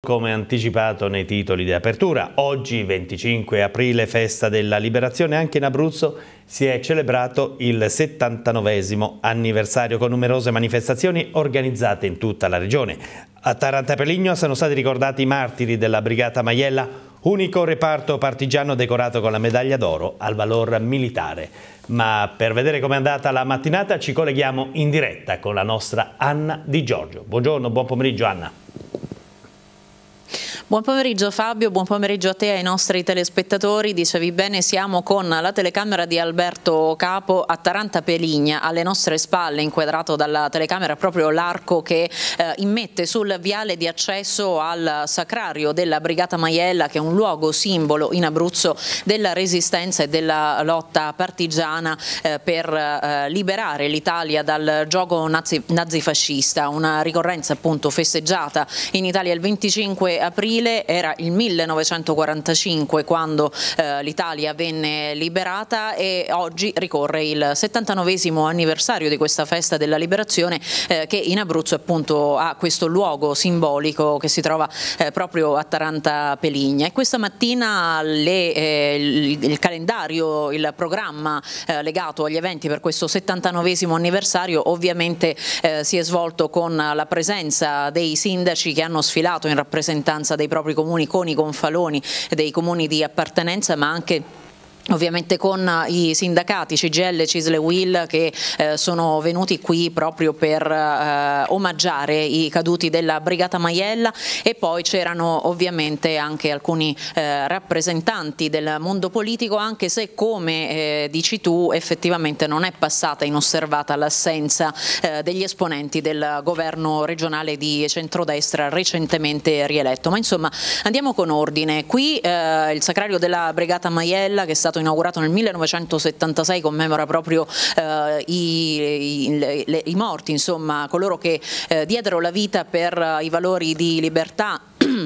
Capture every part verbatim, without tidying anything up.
come anticipato nei titoli di apertura. Oggi, venticinque aprile, festa della liberazione, anche in Abruzzo si è celebrato il settantanovesimo anniversario con numerose manifestazioni organizzate in tutta la regione. A Tarantapeligno sono stati ricordati i martiri della Brigata Maiella, unico reparto partigiano decorato con la medaglia d'oro al valor militare. Ma per vedere com'è andata la mattinata ci colleghiamo in diretta con la nostra Anna Di Giorgio. Buongiorno, buon pomeriggio Anna. Buon pomeriggio Fabio, buon pomeriggio a te e ai nostri telespettatori. Dicevi bene, siamo con la telecamera di Alberto Capo a Tarantapeligna, alle nostre spalle, inquadrato dalla telecamera proprio l'arco che eh, immette sul viale di accesso al sacrario della Brigata Maiella, che è un luogo simbolo in Abruzzo della resistenza e della lotta partigiana eh, per eh, liberare l'Italia dal giogo nazi, nazifascista. Una ricorrenza appunto festeggiata in Italia il venticinque aprile. Era il millenovecentoquarantacinque quando eh, l'Italia venne liberata e oggi ricorre il settantanovesimo anniversario di questa festa della liberazione eh, che in Abruzzo appunto ha questo luogo simbolico che si trova eh, proprio a Tarantapeligna. E questa mattina le, eh, il, il calendario, il programma eh, legato agli eventi per questo settantanovesimo anniversario ovviamente eh, si è svolto con la presenza dei sindaci che hanno sfilato in rappresentanza dei propri comuni con i gonfaloni dei comuni di appartenenza, ma anche ovviamente con i sindacati C G I L, C I S L e U I L che eh, sono venuti qui proprio per eh, omaggiare i caduti della Brigata Maiella, e poi c'erano ovviamente anche alcuni eh, rappresentanti del mondo politico, anche se come eh, dici tu effettivamente non è passata inosservata l'assenza eh, degli esponenti del governo regionale di centrodestra recentemente rieletto. Ma insomma andiamo con ordine. Qui eh, il sacrario della Brigata Maiella, che è stato inaugurato nel millenovecentosettantasei, commemora proprio eh, i, i, le, i morti, insomma coloro che eh, diedero la vita per uh, i valori di libertà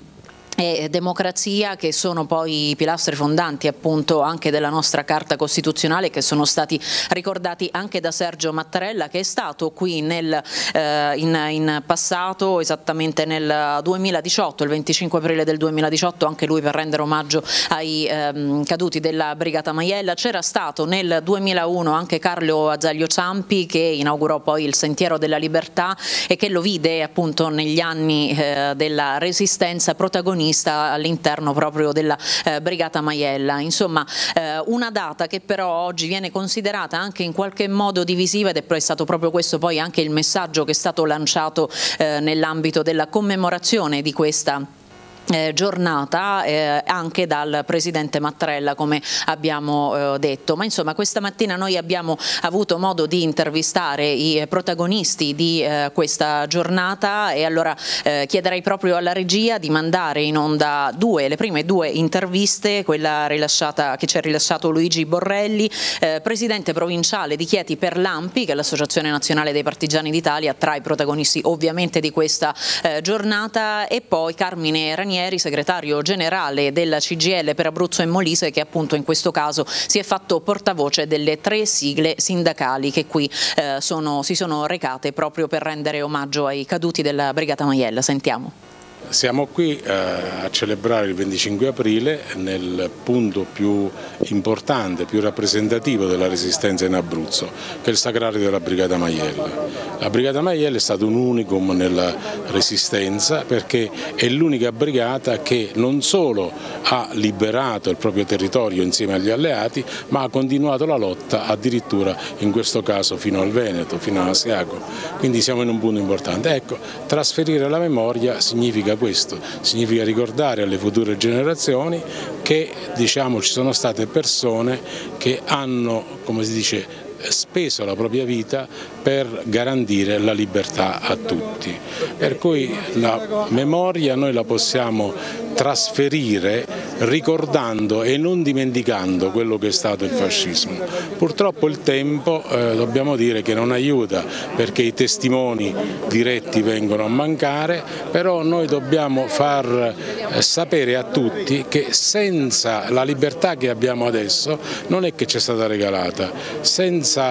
e democrazia, che sono poi i pilastri fondanti appunto anche della nostra Carta Costituzionale, che sono stati ricordati anche da Sergio Mattarella, che è stato qui nel, eh, in, in passato, esattamente nel duemiladiciotto, il venticinque aprile del duemiladiciotto, anche lui per rendere omaggio ai ehm, caduti della Brigata Maiella. C'era stato nel duemilauno anche Carlo Azeglio Ciampi, che inaugurò poi il Sentiero della Libertà e che lo vide appunto negli anni eh, della Resistenza protagonista all'interno proprio della eh, Brigata Maiella. Insomma eh, una data che però oggi viene considerata anche in qualche modo divisiva, ed è stato proprio questo poi anche il messaggio che è stato lanciato eh, nell'ambito della commemorazione di questa Eh, giornata eh, anche dal presidente Mattarella, come abbiamo eh, detto. Ma insomma questa mattina noi abbiamo avuto modo di intervistare i protagonisti di eh, questa giornata, e allora eh, chiederei proprio alla regia di mandare in onda due, le prime due interviste, quella rilasciata, che ci ha rilasciato Luigi Borrelli, eh, presidente provinciale di Chieti per l'A N P I, che è l'Associazione Nazionale dei Partigiani d'Italia, tra i protagonisti ovviamente di questa eh, giornata, e poi Carmine Ranieri, segretario generale della C G I L per Abruzzo e Molise, che appunto in questo caso si è fatto portavoce delle tre sigle sindacali che qui eh, sono, si sono recate proprio per rendere omaggio ai caduti della Brigata Maiella. Sentiamo. Siamo qui eh, a celebrare il venticinque aprile nel punto più importante, più rappresentativo della resistenza in Abruzzo, che è il sacrario della Brigata Maiella. La Brigata Maiella è stato un unicum nella resistenza, perché è l'unica brigata che non solo ha liberato il proprio territorio insieme agli alleati, ma ha continuato la lotta addirittura in questo caso fino al Veneto, fino all'Asiago. Quindi siamo in un punto importante. Ecco, trasferire la memoria significa questo, significa ricordare alle future generazioni che, diciamo, ci sono state persone che hanno, come si dice, speso la propria vita per garantire la libertà a tutti. Per cui la memoria noi la possiamo trasferire ricordando e non dimenticando quello che è stato il fascismo. Purtroppo il tempo, eh, dobbiamo dire, che non aiuta, perché i testimoni diretti vengono a mancare, però noi dobbiamo far eh, sapere a tutti che senza la libertà che abbiamo adesso non è che ci è stata regalata, senza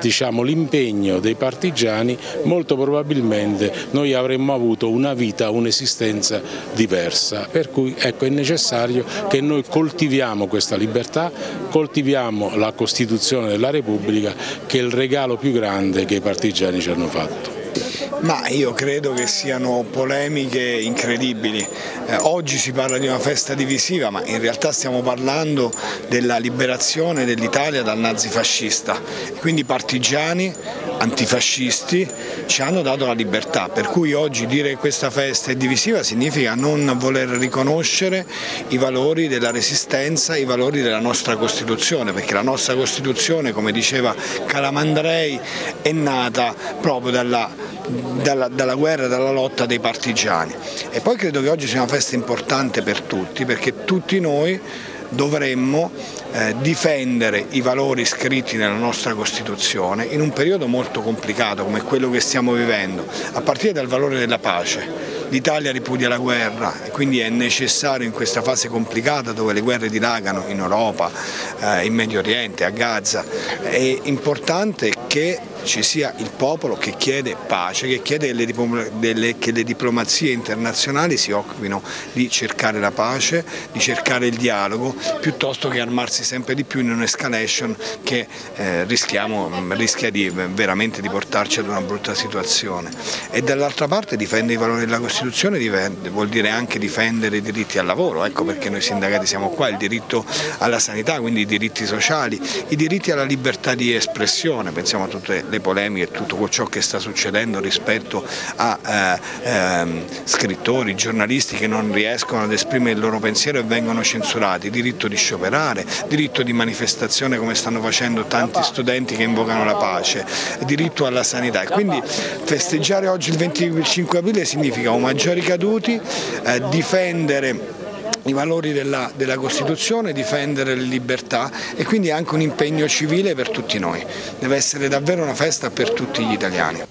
diciamo, l'impegno dei partigiani, molto probabilmente noi avremmo avuto una vita, un'esistenza diversa. Per cui ecco, è necessario che noi coltiviamo questa libertà, coltiviamo la Costituzione della Repubblica, che è il regalo più grande che i partigiani ci hanno fatto. Ma io credo che siano polemiche incredibili. Eh, oggi si parla di una festa divisiva, ma in realtà stiamo parlando della liberazione dell'Italia dal nazifascista. Quindi i partigiani, antifascisti, ci hanno dato la libertà, per cui oggi dire che questa festa è divisiva significa non voler riconoscere i valori della resistenza, i valori della nostra Costituzione, perché la nostra Costituzione, come diceva Calamandrei, è nata proprio dalla Dalla, dalla guerra, dalla lotta dei partigiani. E poi credo che oggi sia una festa importante per tutti, perché tutti noi dovremmo eh, difendere i valori scritti nella nostra Costituzione in un periodo molto complicato come quello che stiamo vivendo, a partire dal valore della pace. L'Italia ripudia la guerra e quindi è necessario in questa fase complicata dove le guerre dilagano in Europa, eh, in Medio Oriente, a Gaza, è importante che ci sia il popolo che chiede pace, che chiede che le, delle, che le diplomazie internazionali si occupino di cercare la pace, di cercare il dialogo, piuttosto che armarsi sempre di più in un'escalation che eh, rischiamo, rischia di, veramente di portarci ad una brutta situazione. E dall'altra parte difendere i valori della Costituzione vuol dire anche difendere i diritti al lavoro, ecco perché noi sindacati siamo qua, il diritto alla sanità, quindi i diritti sociali, i diritti alla libertà di espressione, pensiamo a tutte le polemiche e tutto ciò che sta succedendo rispetto a eh, eh, scrittori, giornalisti che non riescono ad esprimere il loro pensiero e vengono censurati, diritto di scioperare, diritto di manifestazione come stanno facendo tanti studenti che invocano la pace, diritto alla sanità. E quindi festeggiare oggi il venticinque aprile significa omaggiare i caduti, eh, difendere i valori della, della Costituzione, difendere le libertà e quindi anche un impegno civile per tutti noi. Deve essere davvero una festa per tutti gli italiani.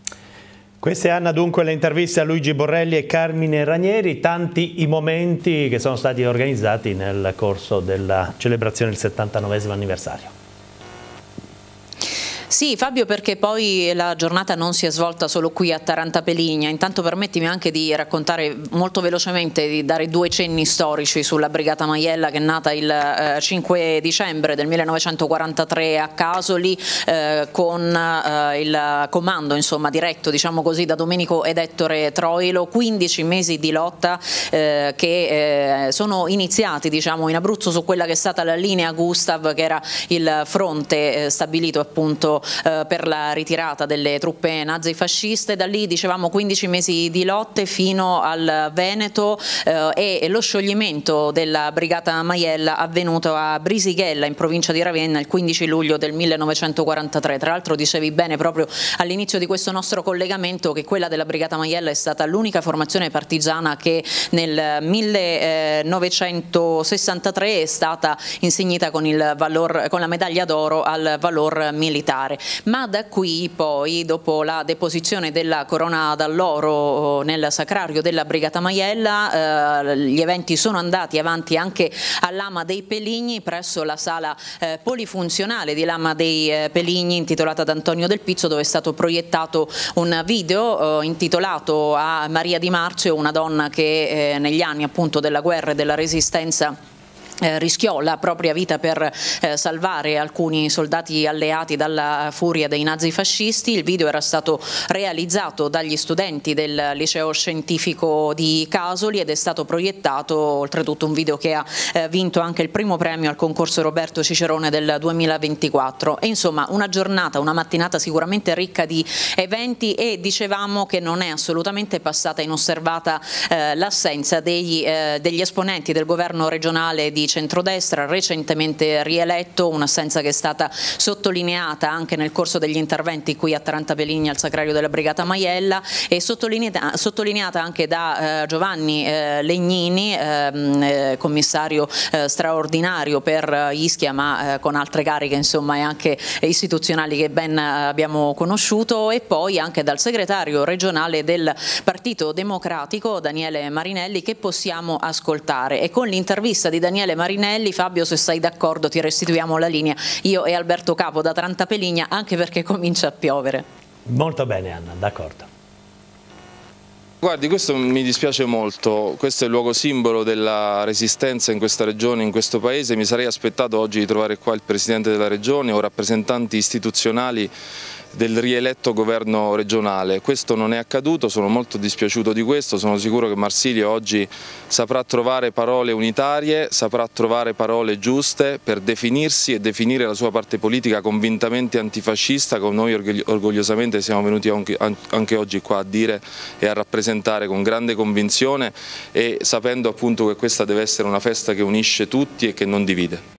Queste hanno dunque le interviste a Luigi Borrelli e Carmine Ranieri, tanti i momenti che sono stati organizzati nel corso della celebrazione del settantanovesimo anniversario. Sì, Fabio, perché poi la giornata non si è svolta solo qui a Taranta Peligna. Intanto permettimi anche di raccontare molto velocemente, di dare due cenni storici sulla Brigata Maiella, che è nata il eh, cinque dicembre del millenovecentoquarantatré a Casoli, eh, con eh, il comando insomma diretto, diciamo così, da Domenico ed Ettore Troilo. quindici mesi di lotta eh, che eh, sono iniziati, diciamo, in Abruzzo su quella che è stata la linea Gustav, che era il fronte eh, stabilito appunto Eh, per la ritirata delle truppe nazifasciste. Da lì, dicevamo, quindici mesi di lotte fino al Veneto eh, e lo scioglimento della Brigata Maiella avvenuto a Brisighella in provincia di Ravenna il quindici luglio del millenovecentoquarantatré. Tra l'altro dicevi bene proprio all'inizio di questo nostro collegamento che quella della Brigata Maiella è stata l'unica formazione partigiana che nel millenovecentosessantatré è stata insignita con, il valor, con la medaglia d'oro al valor militare. Ma da qui poi, dopo la deposizione della corona d'alloro nel sacrario della Brigata Maiella, eh, gli eventi sono andati avanti anche a Lama dei Peligni, presso la sala eh, polifunzionale di Lama dei eh, Peligni, intitolata ad Antonio Del Pizzo, dove è stato proiettato un video eh, intitolato a Maria Di Marzio, una donna che eh, negli anni appunto della guerra e della resistenza Eh, rischiò la propria vita per eh, salvare alcuni soldati alleati dalla furia dei nazifascisti. Il video era stato realizzato dagli studenti del liceo scientifico di Casoli ed è stato proiettato, oltretutto un video che ha eh, vinto anche il primo premio al concorso Roberto Cicerone del duemilaventiquattro. E insomma una giornata, una mattinata sicuramente ricca di eventi, e dicevamo che non è assolutamente passata inosservata eh, l'assenza degli, eh, degli esponenti del governo regionale di centrodestra recentemente rieletto, un'assenza che è stata sottolineata anche nel corso degli interventi qui a Taranta Peligna al sacrario della Brigata Maiella, e sottolineata, sottolineata anche da eh, Giovanni eh, Legnini, eh, commissario eh, straordinario per Ischia, ma eh, con altre cariche insomma e anche istituzionali che ben abbiamo conosciuto, e poi anche dal segretario regionale del Partito Democratico Daniele Marinelli, che possiamo ascoltare. E con l'intervista di Daniele Marinelli. Fabio, se sei d'accordo ti restituiamo la linea, io e Alberto Capo da Tarantapeligna, anche perché comincia a piovere. Molto bene Anna, d'accordo. Guardi, questo mi dispiace molto, questo è il luogo simbolo della resistenza in questa regione, in questo paese. Mi sarei aspettato oggi di trovare qua il Presidente della Regione o rappresentanti istituzionali del rieletto governo regionale. Questo non è accaduto, sono molto dispiaciuto di questo, sono sicuro che Marsilio oggi saprà trovare parole unitarie, saprà trovare parole giuste per definirsi e definire la sua parte politica convintamente antifascista, come noi orgogliosamente siamo venuti anche oggi qua a dire e a rappresentare con grande convinzione, e sapendo appunto che questa deve essere una festa che unisce tutti e che non divide.